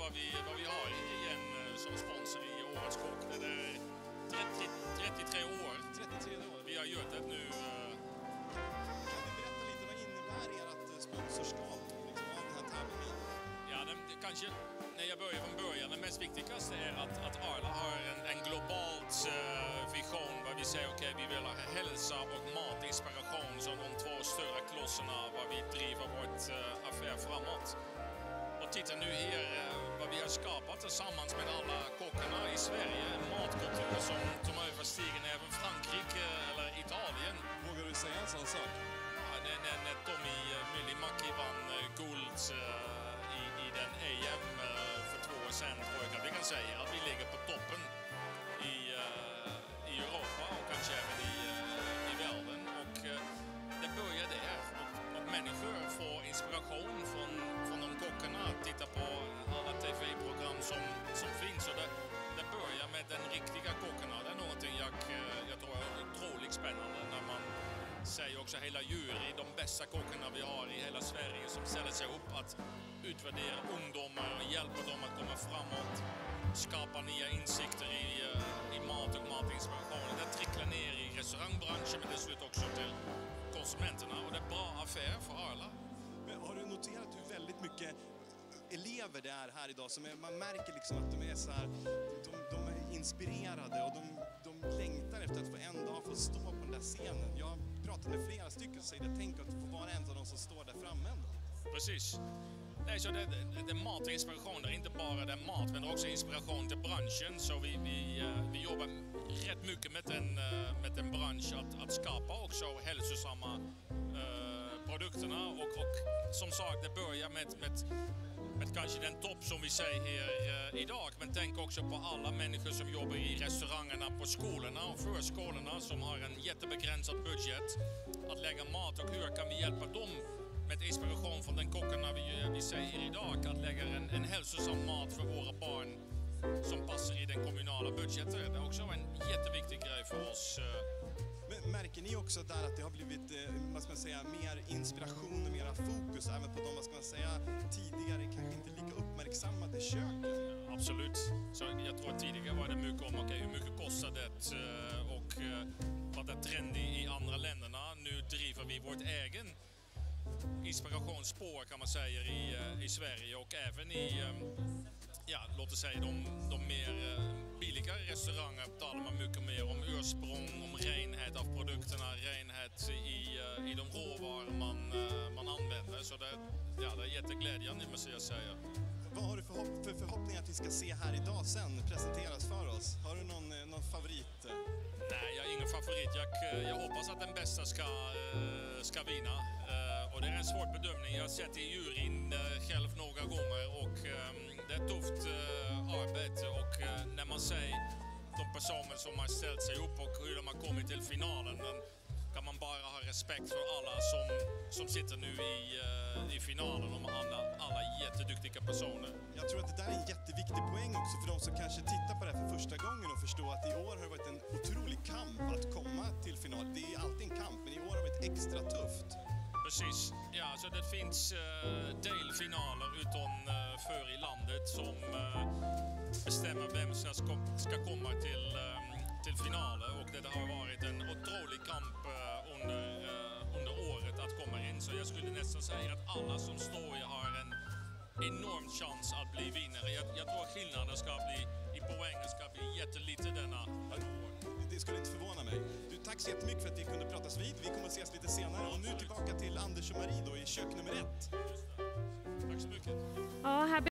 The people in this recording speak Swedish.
vad vi har igen som sponsor i Årets Kock. Det är 33 år. 33 år. Vi har gjort det nu. Kan du berätta lite, vad innebär ert sponsorskap liksom, av den här tävlingen? Ja, kanske när jag börjar från början, det mest viktigaste är att Arla har en globalt vision vad vi säger, okej, vi vill ha hälsa och matinspiration som de två större klosserna vad vi driver vårt affär framåt. Och titta nu här vad vi har skapat tillsammans med alla kockarna i Sverige, en matkultur som överstiger även Frankrike eller Italien. Vågar du säga en sån sak? Ja, när Tommy Myllymäki vann guld i den EM för 2 år sedan, tror jag att vi kan säga att vi ligger på toppen i Europa och kanske även i världen. Och det börjar där. Och människor får inspiration från de kockarna att titta på alla tv-program som finns. Och det börjar med den riktiga kockarna. Det är någonting jag tror är otroligt spännande när man säger också hela jury, de bästa kockarna vi har i hela Sverige som ställer sig upp att utvärdera ungdomar och hjälpa dem att komma framåt, skapa nya insikter i mat och matinspiration. Det tricklar ner i restaurangbranschen men dessutom också till konsumenterna och det är bra affär för alla. Men har du noterat hur väldigt mycket elever det är här idag som man märker liksom att de är så här, de är inspirerade och de längtar efter att få en dag få stå på den där scenen. Jag har pratat med flera stycken som säger att jag tänker att få vara en av de som står där framme ändå. Precis. Nej, så det är mat och inspiration, det är inte bara den mat men också inspiration till branschen. Så vi jobbar rätt mycket med den bransch att skapa också hälsosamma produkterna och som sagt det börjar med kanske den topp som vi säger här idag, men tänk också på alla människor som jobbar i restaurangerna, på skolorna och förskolorna som har en jättebegränsad budget att lägga mat och hur kan vi hjälpa dem med inspiration från den kockarna vi säger idag att lägga en hälsosam mat för våra barn som passar i den kommunala budgeten. Det är också en jätteviktig grej för oss. Men märker ni också där att det har blivit vad ska man säga, mer inspiration och mera fokus även på de, vad ska man säga, tidigare kanske inte lika uppmärksammade köken? Absolut. Så jag tror att tidigare var det mycket om hur mycket kostar det och vad det är trendigt i andra länderna. Nu driver vi vårt egen inspirationsspår kan man säga i Sverige och även i låt oss säga de mer billigare restauranger talar man mycket mer om ursprung, om renhet av produkterna, renhet i de råvaror man använder. Så det är jätteglädjande måste jag säga. Vad har du för förhoppning att vi ska se här idag sen presenteras för oss? Har du någon favorit? Nej, jag har ingen favorit. Jag hoppas att den bästa ska vinna. Och det är en svår bedömning. Jag har sett i juryn själv några gånger och det är tufft arbete och när man ser de personer som har ställt sig upp och hur de har kommit till finalen kan man bara ha respekt för alla som sitter nu i finalen och alla jätteduktiga personer. Jag tror att det där är en jätteviktig poäng också för de som kanske tittar på det här för första gången och förstår att i år har det varit en otrolig kamp att komma till final. Det är alltid en kamp men i år har det varit extra tufft. Precis. Ja, så det finns delfinaler utanför i landet som bestämmer vem som ska komma till finaler och det har varit en otrolig kamp under året att komma in. Så jag skulle nästan säga att alla som står har en enorm chans att bli vinnare. Jag tror att skillnaden i poängen ska bli jättelite denna år. Det skulle inte förvåna mig. Du, tack så jättemycket för att vi kunde pratas vid. Vi kommer att ses lite senare. Och nu tillbaka till Anders och Marie då i kök nummer 1. Tack så mycket. Ja, här